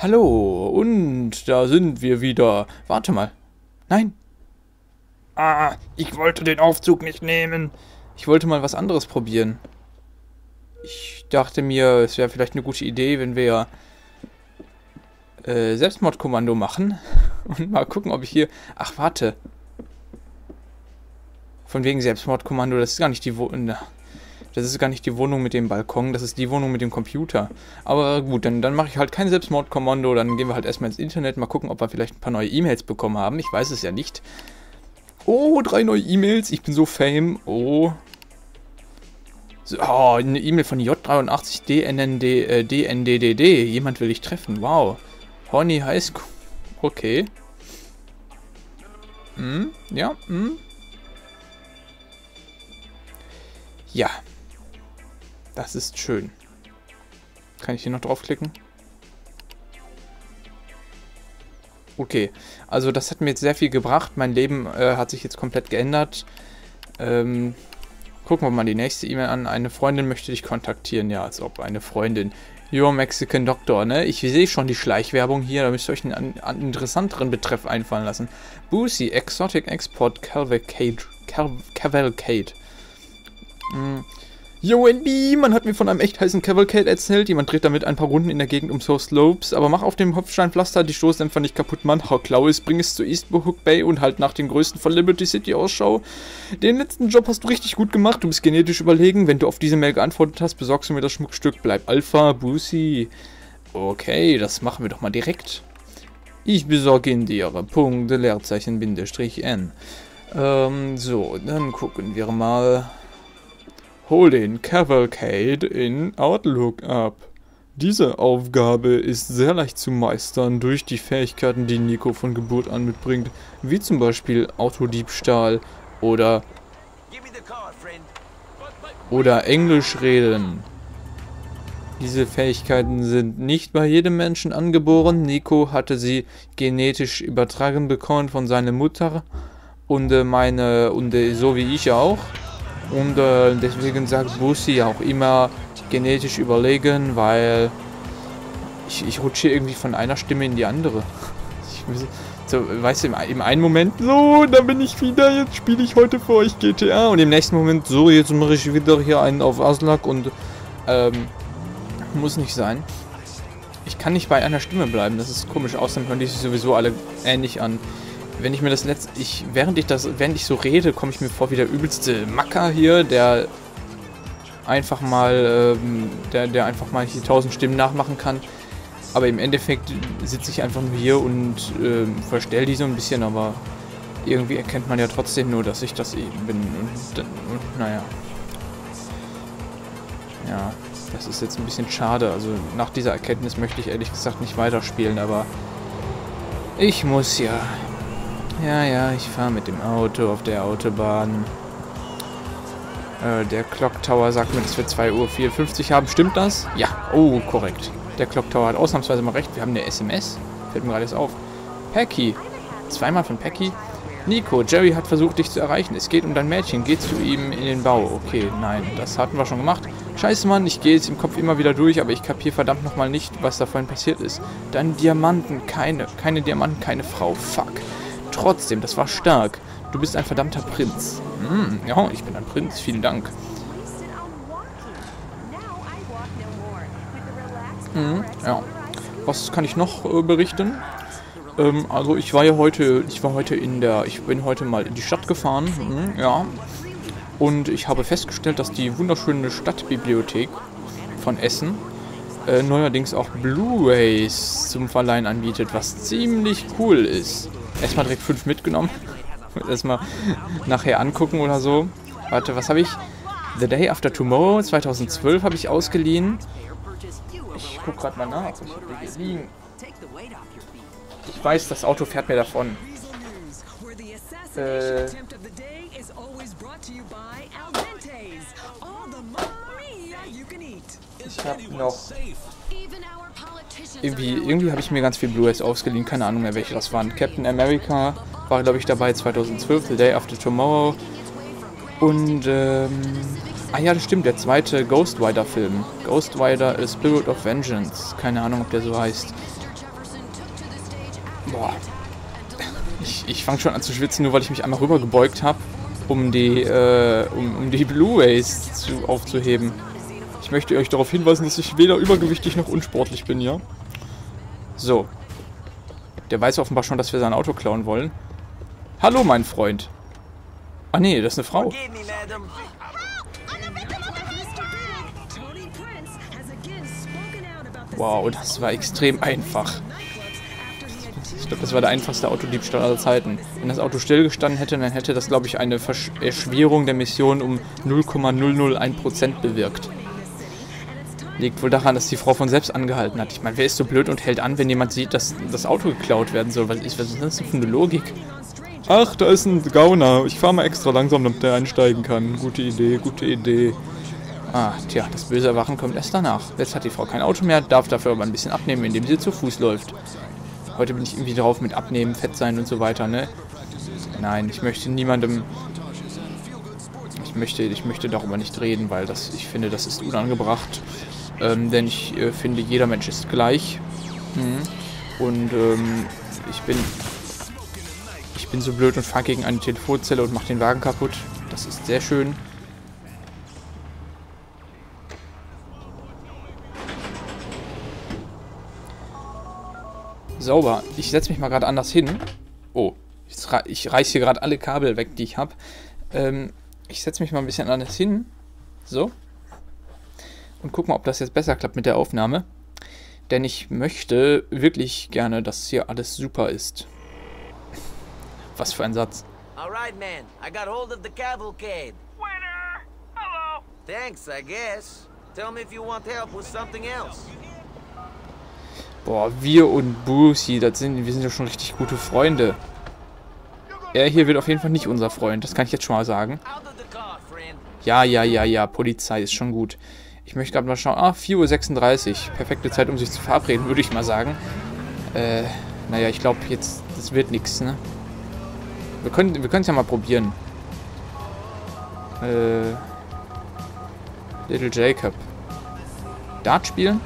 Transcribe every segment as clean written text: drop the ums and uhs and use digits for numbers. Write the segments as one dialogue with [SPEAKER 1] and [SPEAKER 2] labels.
[SPEAKER 1] Hallo, und da sind wir wieder. Warte mal. Nein. Ah, ich wollte den Aufzug nicht nehmen. Ich wollte mal was anderes probieren. Ich dachte mir, es wäre vielleicht eine gute Idee, wenn wir Selbstmordkommando machen. Und mal gucken, ob ich hier... Ach, warte. Von wegen Selbstmordkommando, das ist gar nicht die Wohnung. Das ist gar nicht die Wohnung mit dem Balkon, das ist die Wohnung mit dem Computer. Aber gut, dann mache ich halt kein Selbstmordkommando, dann gehen wir halt erstmal ins Internet, mal gucken, ob wir vielleicht ein paar neue E-Mails bekommen haben. Ich weiß es ja nicht. Oh, 3 neue E-Mails, ich bin so fame. Oh. So, oh, eine E-Mail von J83DNNDDD. Jemand will dich treffen, wow. Horny High School. Okay. Ja, Ja. Das ist schön. Kann ich hier noch draufklicken? Okay, also das hat mir jetzt sehr viel gebracht. Mein Leben hat sich jetzt komplett geändert. Gucken wir mal die nächste E-Mail an. Eine Freundin möchte dich kontaktieren. Ja, als ob eine Freundin. Your Mexican Doctor, ne? Ich sehe schon die Schleichwerbung hier. Da müsst ihr euch einen interessanteren Betreff einfallen lassen. Boozy, Exotic Export Cavalcade. Yo, Andy, man hat mir von einem echt heißen Cavalcade erzählt. Jemand dreht damit ein paar Runden in der Gegend um So Slopes. Aber mach auf dem Kopfsteinpflaster die Stoßdämpfer nicht kaputt, Mann. Hau Klaus, bring es zu Eastbrook Bay und halt nach den Größten von Liberty City Ausschau. Den letzten Job hast du richtig gut gemacht. Du bist genetisch überlegen. Wenn du auf diese Mail geantwortet hast, besorgst du mir das Schmuckstück. Bleib Alpha, Boosie. Okay, das machen wir doch mal direkt. Ich besorge ihn dir. Punkt, Leerzeichen, Bindestrich, N. So, dann gucken wir mal. Hol den Cavalcade in Outlook ab. Diese Aufgabe ist sehr leicht zu meistern durch die Fähigkeiten, die Nico von Geburt an mitbringt, wie zum Beispiel Autodiebstahl oder Englisch reden. Diese Fähigkeiten sind nicht bei jedem Menschen angeboren. Nico hatte sie genetisch übertragen bekommen von seiner Mutter und so wie ich auch. Und deswegen sagt Boosie auch immer genetisch überlegen, weil ich rutsche irgendwie von einer Stimme in die andere. Weißt du, im einen Moment, so, da bin ich wieder, jetzt spiele ich heute für euch GTA. Und im nächsten Moment, so, jetzt mache ich wieder hier einen auf Aslak und muss nicht sein. Ich kann nicht bei einer Stimme bleiben, das ist komisch, außerdem hören die sich sowieso alle ähnlich an. Wenn ich mir das während ich so rede, komme ich mir vor wie der übelste Macker hier, der einfach mal hier 1000 Stimmen nachmachen kann. Aber im Endeffekt sitze ich einfach nur hier und verstell die so ein bisschen, aber irgendwie erkennt man ja trotzdem nur, dass ich das eben bin. Und naja. Ja, das ist jetzt ein bisschen schade. Also nach dieser Erkenntnis möchte ich ehrlich gesagt nicht weiterspielen, aber ich muss ja. Ja, ich fahre mit dem Auto auf der Autobahn. Der Clock Tower sagt mir, dass wir 2:54 Uhr haben. Stimmt das? Ja. Oh, korrekt. Der Clock Tower hat ausnahmsweise mal recht. Wir haben eine SMS. Fällt mir gerade jetzt auf. Packy. Zweimal von Packy. Nico, Jerry hat versucht, dich zu erreichen. Es geht um dein Mädchen. Geh zu ihm in den Bau. Okay, nein. Das hatten wir schon gemacht. Scheiße, Mann. Ich gehe jetzt im Kopf immer wieder durch, aber ich kapiere verdammt nochmal nicht, was da vorhin passiert ist. Deine Diamanten. Keine Diamanten, keine Frau. Fuck. Trotzdem, das war stark. Du bist ein verdammter Prinz. Ja, ich bin ein Prinz. Vielen Dank. Ja. Was kann ich noch berichten? Also ich bin heute mal in die Stadt gefahren. Ja. Und ich habe festgestellt, dass die wunderschöne Stadtbibliothek von Essen neuerdings auch Blu-rays zum Verleihen anbietet, was ziemlich cool ist. Erstmal direkt 5 mitgenommen. Erstmal nachher angucken oder so. Warte, was habe ich? The Day After Tomorrow 2012 habe ich ausgeliehen. Ich gucke gerade mal nach. Ich habe hier liegen. Ich weiß, das Auto fährt mir davon. Ich habe noch... Irgendwie habe ich mir ganz viel Blu-rays ausgeliehen, keine Ahnung mehr welche das waren. Captain America war glaube ich dabei 2012, The Day After Tomorrow. Und ja, das stimmt, der zweite Ghost Rider Film. Ghost Rider A Spirit of Vengeance. Keine Ahnung, ob der so heißt. Boah. Ich fange schon an zu schwitzen, nur weil ich mich einmal rüber gebeugt habe, um die Blu-rays aufzuheben. Ich möchte euch darauf hinweisen, dass ich weder übergewichtig noch unsportlich bin, ja? So. Der weiß offenbar schon, dass wir sein Auto klauen wollen. Hallo, mein Freund. Ah, nee, das ist eine Frau. Wow, das war extrem einfach. Ich glaube, das war der einfachste Autodiebstahl aller Zeiten. Wenn das Auto stillgestanden hätte, dann hätte das, glaube ich, eine Erschwerung der Mission um 0,001% bewirkt. Liegt wohl daran, dass die Frau von selbst angehalten hat. Ich meine, wer ist so blöd und hält an, wenn jemand sieht, dass das Auto geklaut werden soll? Was ist das denn für eine Logik? Ach, da ist ein Gauner. Ich fahre mal extra langsam, damit der einsteigen kann. Gute Idee, gute Idee. Ah, tja, das böse Erwachen kommt erst danach. Jetzt hat die Frau kein Auto mehr, darf dafür aber ein bisschen abnehmen, indem sie zu Fuß läuft. Heute bin ich irgendwie drauf mit Abnehmen, Fett sein und so weiter, ne? Nein, ich möchte niemandem... Ich möchte darüber nicht reden, weil ich finde, das ist unangebracht. Denn ich finde, jeder Mensch ist gleich. Und ich bin so blöd und fahre gegen eine Telefonzelle und mache den Wagen kaputt. Das ist sehr schön. Sauber. Ich setze mich mal gerade anders hin. Oh, ich reiße hier gerade alle Kabel weg, die ich habe. Ich setze mich mal ein bisschen anders hin. So. Und guck mal, ob das jetzt besser klappt mit der Aufnahme. Denn ich möchte wirklich gerne, dass hier alles super ist. Was für ein Satz.
[SPEAKER 2] Alright, man. I got hold of the cavalcade.
[SPEAKER 3] Winner! Hello!
[SPEAKER 2] Thanks, I guess. Tell me if you want help with something else.
[SPEAKER 1] Boah, wir und Brucey, wir sind ja schon richtig gute Freunde. Er hier wird auf jeden Fall nicht unser Freund, das kann ich jetzt schon mal sagen.
[SPEAKER 2] Out of the car, friend.
[SPEAKER 1] Ja, Polizei ist schon gut. Ich möchte gerade mal schauen. Ah, 4:36 Uhr. Perfekte Zeit, um sich zu verabreden, würde ich mal sagen. Naja, ich glaube jetzt, das wird nichts, ne? Wir können es ja mal probieren. Little Jacob. Dart spielen?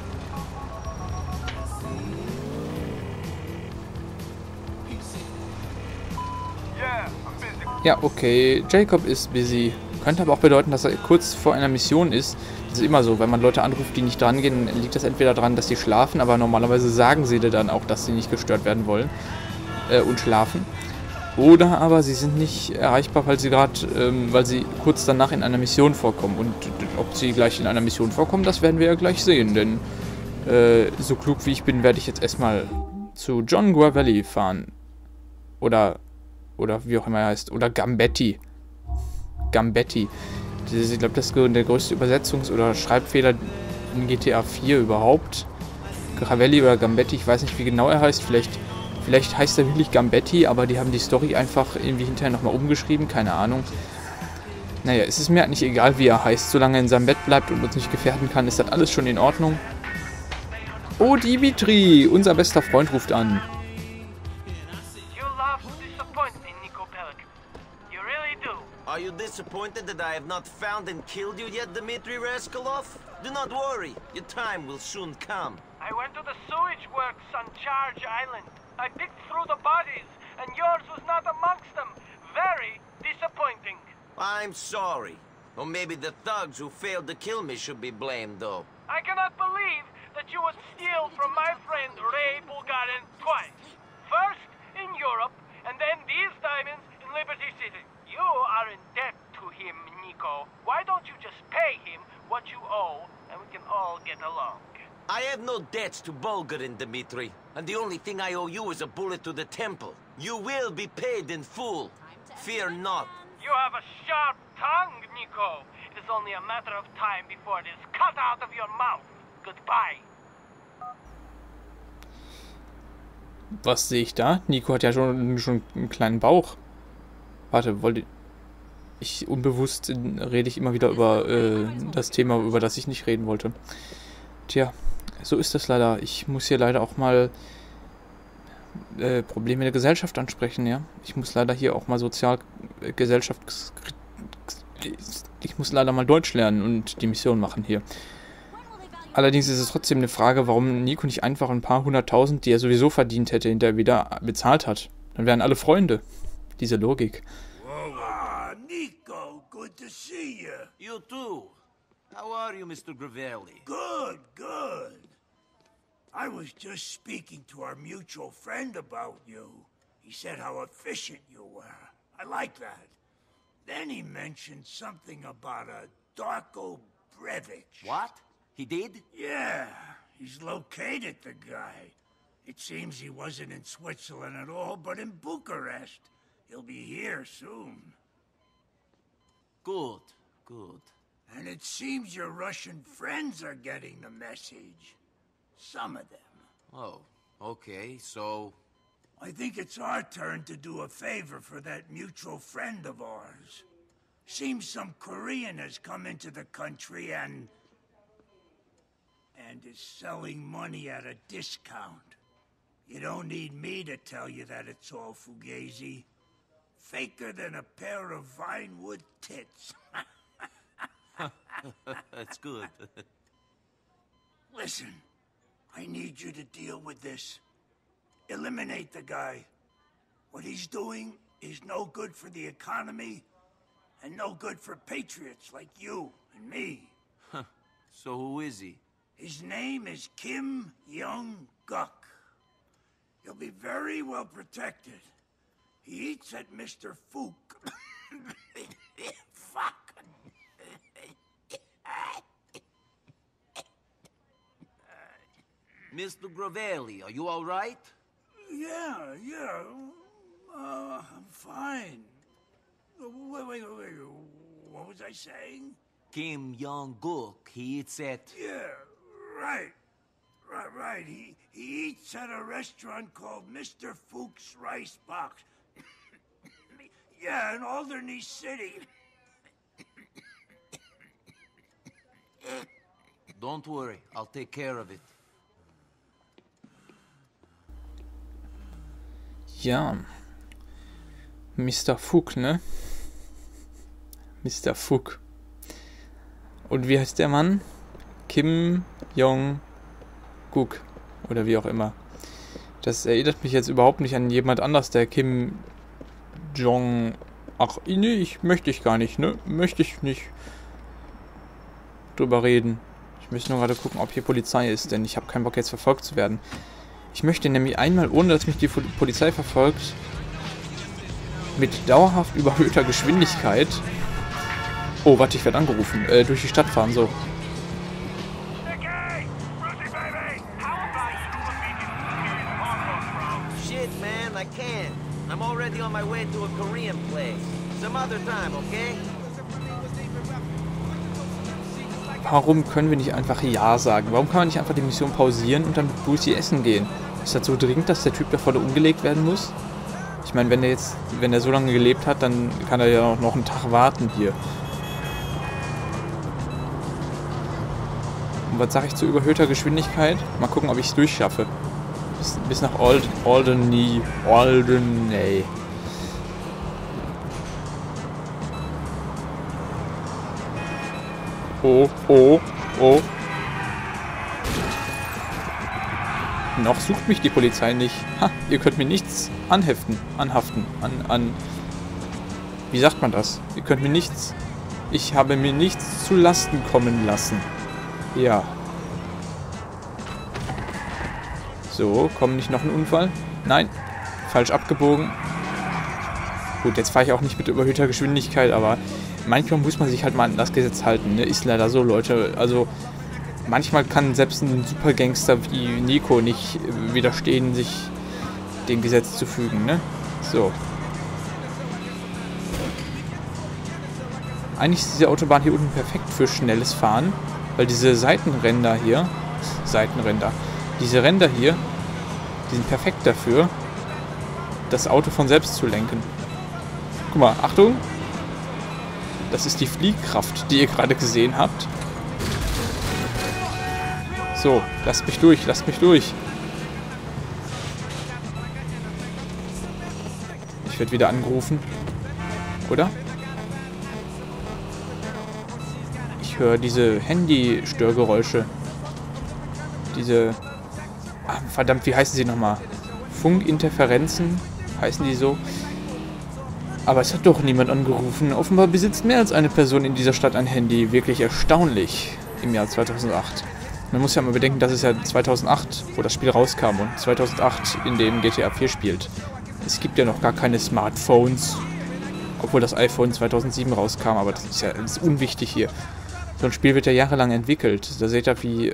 [SPEAKER 1] Ja, okay. Jacob ist busy. Könnte aber auch bedeuten, dass er kurz vor einer Mission ist. Das ist immer so, wenn man Leute anruft, die nicht dran gehen, liegt das entweder daran, dass sie schlafen, aber normalerweise sagen sie dir dann auch, dass sie nicht gestört werden wollen und schlafen. Oder aber sie sind nicht erreichbar, weil sie kurz danach in einer Mission vorkommen. Und ob sie gleich in einer Mission vorkommen, das werden wir ja gleich sehen. Denn so klug wie ich bin, werde ich jetzt erstmal zu John Guavelli fahren. Oder wie auch immer er heißt. Oder Gambetti. Ich glaube, das ist der größte Übersetzungs- oder Schreibfehler in GTA 4 überhaupt. Gravelli oder Gambetti, ich weiß nicht, wie genau er heißt. Vielleicht heißt er wirklich Gambetti, aber die haben die Story einfach irgendwie hinterher nochmal umgeschrieben. Keine Ahnung. Naja, es ist mir halt nicht egal, wie er heißt. Solange er in seinem Bett bleibt und uns nicht gefährden kann, ist das alles schon in Ordnung. Oh, Dimitri, unser bester Freund ruft an.
[SPEAKER 2] Are you disappointed that I have not found and killed you yet, Dmitry Raskolov? Do not worry, your time will soon come.
[SPEAKER 3] I went to the sewage works on Charge Island. I picked through the bodies, and yours was not amongst them. Very disappointing.
[SPEAKER 2] I'm sorry. Or maybe the thugs who failed to kill me should be blamed, though.
[SPEAKER 3] I cannot believe that you would steal from my friend Ray Bulgarin twice. First in Europe, and then these diamonds in Liberty City. You are in debt to him, Nico. Why don't you just pay him what you owe, and we can all get along?
[SPEAKER 2] I have no debts to Bulgarin, Dmitri. And the only thing I owe you is a bullet to the temple. You will be paid in full. Fear not.
[SPEAKER 3] You have a sharp tongue, Nico. It is only a matter of time before it is cut out of your mouth. Goodbye.
[SPEAKER 1] Was sehe ich da? Nico hat ja schon einen kleinen Bauch. Warte, unbewusst rede ich immer wieder über das Thema, über das ich nicht reden wollte. Tja, so ist das leider. Ich muss hier leider auch mal Probleme der Gesellschaft ansprechen, ja. Ich muss leider hier auch mal ich muss leider mal Deutsch lernen und die Mission machen hier. Allerdings ist es trotzdem eine Frage, warum Nico nicht einfach ein paar 100.000, die er sowieso verdient hätte, hinterher wieder bezahlt hat. Dann wären alle Freunde. Diese Logik.
[SPEAKER 4] Ah, Nico, good to see you.
[SPEAKER 2] You too. How are you, Mr. Gravelli?
[SPEAKER 4] Good, good. I was just speaking to our mutual friend about you. He said how efficient you were. I like that. Then he mentioned something about a Darko Brevic.
[SPEAKER 2] What? He did?
[SPEAKER 4] Yeah, he's located the guy. It seems he wasn't in Switzerland at all, but in Bucharest. He'll be here soon.
[SPEAKER 2] Good, good.
[SPEAKER 4] And it seems your Russian friends are getting the message. Some of them.
[SPEAKER 2] Oh, okay, so...
[SPEAKER 4] I think it's our turn to do a favor for that mutual friend of ours. Seems some Korean has come into the country and is selling money at a discount. You don't need me to tell you that it's all fugazi. Faker than a pair of Vinewood tits.
[SPEAKER 2] That's good.
[SPEAKER 4] Listen, I need you to deal with this. Eliminate the guy. What he's doing is no good for the economy and no good for patriots like you and me.
[SPEAKER 2] So who is he?
[SPEAKER 4] His name is Kim Young-guk. He'll be very well protected. He eats at Mr. Fook. Fuck.
[SPEAKER 2] Mr. Gravelli, are you all right?
[SPEAKER 4] Yeah. I'm fine. Wait. What was I saying?
[SPEAKER 2] Kim Jong-guk, he eats at...
[SPEAKER 4] Yeah, right. He eats at a restaurant called Mr. Fook's Rice Box. Yeah, in Alderney City.
[SPEAKER 2] Don't worry, I'll take care of it.
[SPEAKER 1] Ja. Mr. Fook, ne? Mr. Fook. Und wie heißt der Mann? Kim Jong-guk. Oder wie auch immer. Das erinnert mich jetzt überhaupt nicht an jemand anders, der Kim Jong... Ach, nee, möchte ich gar nicht, ne? Möchte ich nicht drüber reden. Ich möchte nur gerade gucken, ob hier Polizei ist, denn ich habe keinen Bock jetzt verfolgt zu werden. Ich möchte nämlich einmal, ohne dass mich die Polizei verfolgt, mit dauerhaft überhöhter Geschwindigkeit... Oh, warte, ich werde angerufen. Durch die Stadt fahren, so.
[SPEAKER 2] Shit, man, I can't. I'm already on my way to a Korean place. Some other time, okay?
[SPEAKER 1] Warum können wir nicht einfach Ja sagen? Warum kann man nicht einfach die Mission pausieren und dann mit Brucey essen gehen? Ist das so dringend, dass der Typ da voll umgelegt werden muss? Ich meine, wenn er so lange gelebt hat, dann kann er ja auch noch einen Tag warten hier. Und was sage ich zu überhöhter Geschwindigkeit? Mal gucken, ob ich es durchschaffe. Bis nach Alderney. Oh. Noch sucht mich die Polizei nicht. Ha, ihr könnt mir nichts anhaften. Wie sagt man das? Ihr könnt mir nichts... Ich habe mir nichts zu Lasten kommen lassen. Ja. So, kommt nicht noch ein Unfall? Nein. Falsch abgebogen. Gut, jetzt fahre ich auch nicht mit überhöhter Geschwindigkeit, aber manchmal muss man sich halt mal an das Gesetz halten, ne? Ist leider so, Leute. Also, manchmal kann selbst ein Supergangster wie Nico nicht widerstehen, sich dem Gesetz zu fügen, ne? So. Eigentlich ist diese Autobahn hier unten perfekt für schnelles Fahren, weil diese Seitenränder hier, diese Ränder hier, die sind perfekt dafür, das Auto von selbst zu lenken. Guck mal, Achtung! Das ist die Fliehkraft, die ihr gerade gesehen habt. So, lasst mich durch. Ich werde wieder angerufen. Oder? Ich höre diese Handy-Störgeräusche. Diese... Ah, verdammt, wie heißen sie nochmal? Funkinterferenzen? Heißen die so? Aber es hat doch niemand angerufen. Offenbar besitzt mehr als eine Person in dieser Stadt ein Handy. Wirklich erstaunlich im Jahr 2008. Man muss ja mal bedenken, dass es ja 2008, wo das Spiel rauskam, und 2008, in dem GTA 4 spielt. Es gibt ja noch gar keine Smartphones. Obwohl das iPhone 2007 rauskam, aber das ist ja das ist unwichtig hier. So ein Spiel wird ja jahrelang entwickelt. Da seht ihr, wie...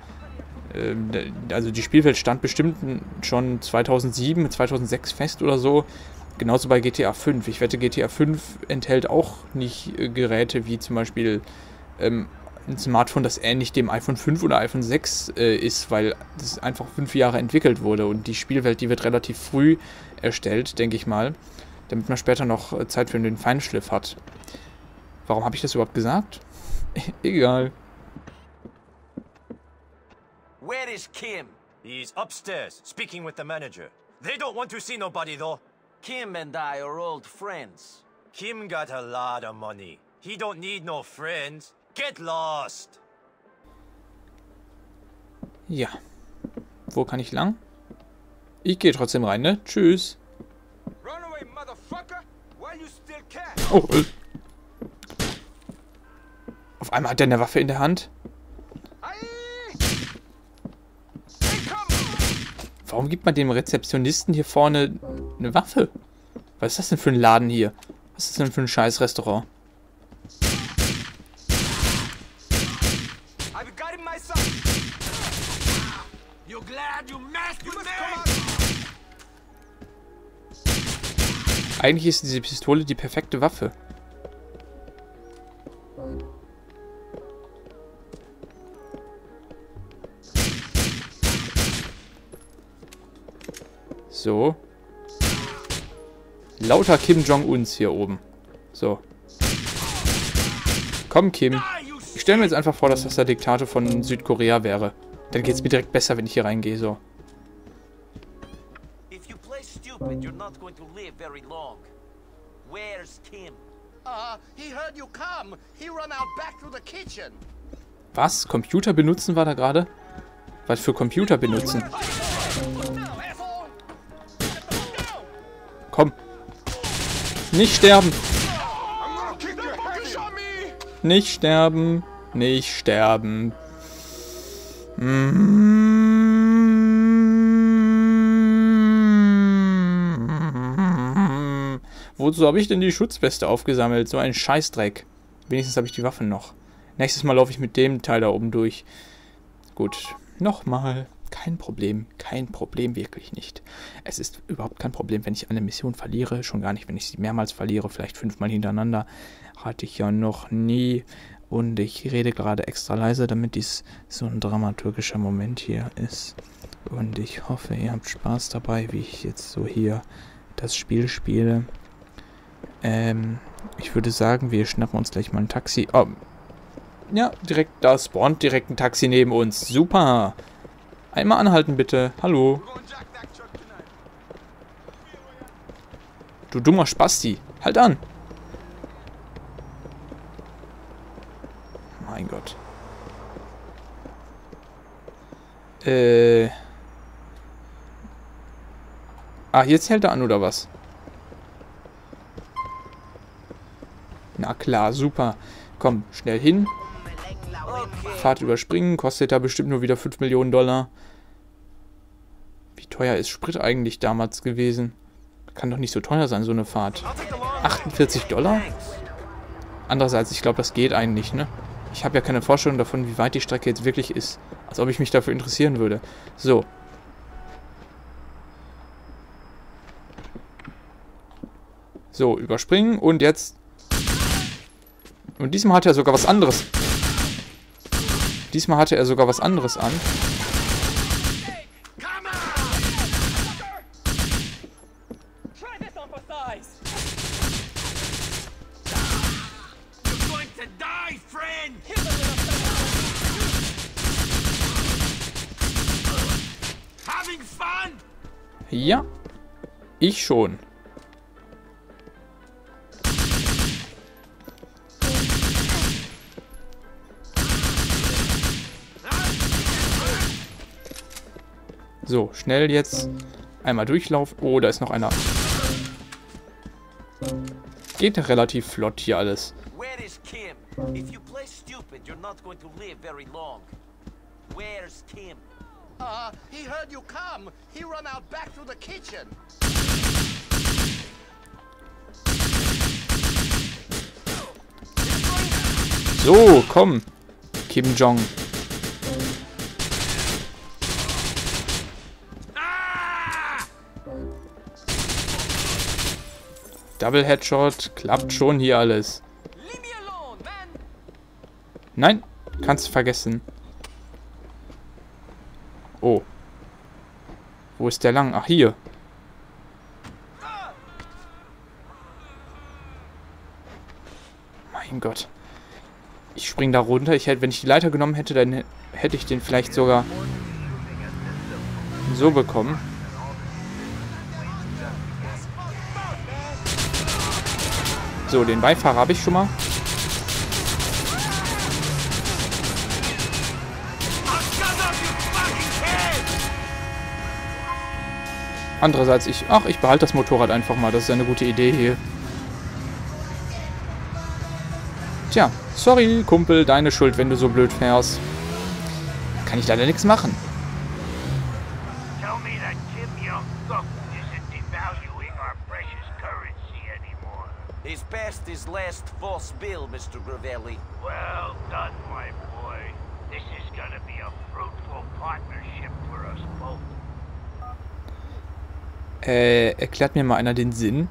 [SPEAKER 1] also die Spielwelt stand bestimmt schon 2007, 2006 fest oder so. Genauso bei GTA 5. Ich wette, GTA 5 enthält auch nicht Geräte wie zum Beispiel ein Smartphone, das ähnlich dem iPhone 5 oder iPhone 6 ist, weil das einfach 5 Jahre entwickelt wurde. Und die Spielwelt, die wird relativ früh erstellt, denke ich mal, damit man später noch Zeit für den Feinschliff hat. Warum habe ich das überhaupt gesagt? Egal.
[SPEAKER 2] Where is Kim?
[SPEAKER 5] He's upstairs, speaking with the manager. They don't want to see nobody, though.
[SPEAKER 2] Kim and I are old friends.
[SPEAKER 5] Kim got a lot of money. He don't need no friends. Get lost!
[SPEAKER 1] Ja. Wo kann ich lang? Ich gehe trotzdem rein, ne? Tschüss.
[SPEAKER 5] Run away, motherfucker! While you still can!
[SPEAKER 1] Oh. Auf einmal hat er eine Waffe in der Hand. Warum gibt man dem Rezeptionisten hier vorne eine Waffe? Was ist das denn für ein Laden hier? Was ist das denn für ein scheiß Restaurant? Eigentlich ist diese Pistole die perfekte Waffe. So. Lauter Kim Jong-uns hier oben. So. Komm, Kim. Ich stelle mir jetzt einfach vor, dass das der Diktator von Südkorea wäre. Dann geht es mir direkt besser, wenn ich hier reingehe. So.
[SPEAKER 2] If you play stupid, you're not going to live very long. Where's Kim?
[SPEAKER 6] He heard you come. He run out back to the kitchen.
[SPEAKER 1] Was? Computer benutzen war da gerade? Was für Computer benutzen? Komm. Nicht sterben. Nicht sterben. Nicht sterben. Wozu habe ich denn die Schutzweste aufgesammelt? So ein Scheißdreck. Wenigstens habe ich die Waffen noch. Nächstes Mal laufe ich mit dem Teil da oben durch. Gut. Nochmal. Kein Problem, wirklich nicht. Es ist überhaupt kein Problem, wenn ich eine Mission verliere. Schon gar nicht, wenn ich sie mehrmals verliere, vielleicht 5-mal hintereinander. Hatte ich ja noch nie. Und ich rede gerade extra leise, damit dies so ein dramaturgischer Moment hier ist. Und ich hoffe, ihr habt Spaß dabei, wie ich jetzt so hier das Spiel spiele. Ich würde sagen, wir schnappen uns gleich mal ein Taxi. Oh, ja, direkt, da spawnt direkt ein Taxi neben uns. Super! Einmal anhalten, bitte. Hallo. Du dummer Spasti. Halt an. Mein Gott. Ah, jetzt hält er an, oder was? Na klar, super. Komm, schnell hin. Fahrt überspringen, kostet da bestimmt nur wieder 5 Millionen Dollar. Wie teuer ist Sprit eigentlich damals gewesen? Kann doch nicht so teuer sein, so eine Fahrt. 48 Dollar? Andererseits, ich glaube, das geht eigentlich, ne? Ich habe ja keine Vorstellung davon, wie weit die Strecke jetzt wirklich ist. Als ob ich mich dafür interessieren würde. So. So, überspringen und jetzt... Und diesmal hat er sogar was anderes. Diesmal hatte er sogar was anderes an. Ja, ich schon. So, schnell jetzt. Einmal durchlaufen. Oh, da ist noch einer. Geht relativ flott hier alles.
[SPEAKER 2] Where is Kim? If you play stupid, you're not going to live very long. Where's Kim?
[SPEAKER 6] He heard you come. He run out back through the kitchen.
[SPEAKER 1] So, komm. Kim Jong. Double Headshot. Klappt schon hier alles.
[SPEAKER 2] Leave me alone, man.
[SPEAKER 1] Nein, kannst vergessen. Oh. Wo ist der lang? Ach, hier. Mein Gott. Ich spring da runter. Wenn ich die Leiter genommen hätte, dann hätte ich den vielleicht sogar so bekommen. So, den Beifahrer habe ich schon mal. Andererseits, ich behalte das Motorrad einfach mal. Das ist eine gute Idee hier. Tja, sorry, Kumpel, deine Schuld, wenn du so blöd fährst. Kann ich leider nichts machen.
[SPEAKER 4] Tell me that Kim Jong-suk isn't devaluing our precious currency anymore.
[SPEAKER 2] He's passed his last false bill, Mr. Gravelli.
[SPEAKER 4] Well done, my boy. This is gonna be a fruitful partnership for us both.
[SPEAKER 1] Erklärt mir mal einer den Sinn?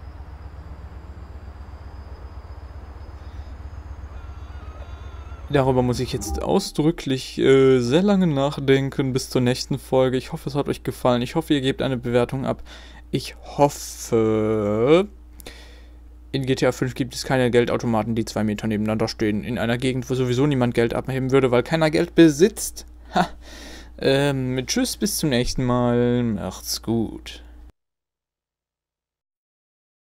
[SPEAKER 1] Darüber muss ich jetzt ausdrücklich sehr lange nachdenken bis zur nächsten Folge. Ich hoffe, es hat euch gefallen. Ich hoffe, ihr gebt eine Bewertung ab. Ich hoffe, in GTA 5 gibt es keine Geldautomaten, die 2 Meter nebeneinander stehen. In einer Gegend, wo sowieso niemand Geld abheben würde, weil keiner Geld besitzt. Ha. Tschüss, bis zum nächsten Mal. Macht's gut.